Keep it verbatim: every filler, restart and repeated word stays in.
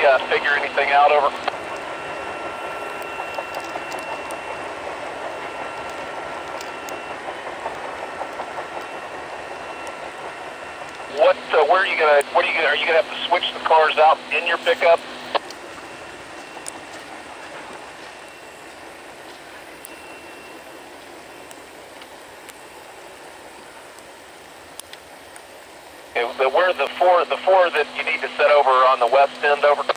uh, figure anything out, over? What, uh, where are you gonna, what are you gonna, are you gonna have to switch the cars out in your pickup? Okay, where are the four, the four that you need to set over on the west end, over?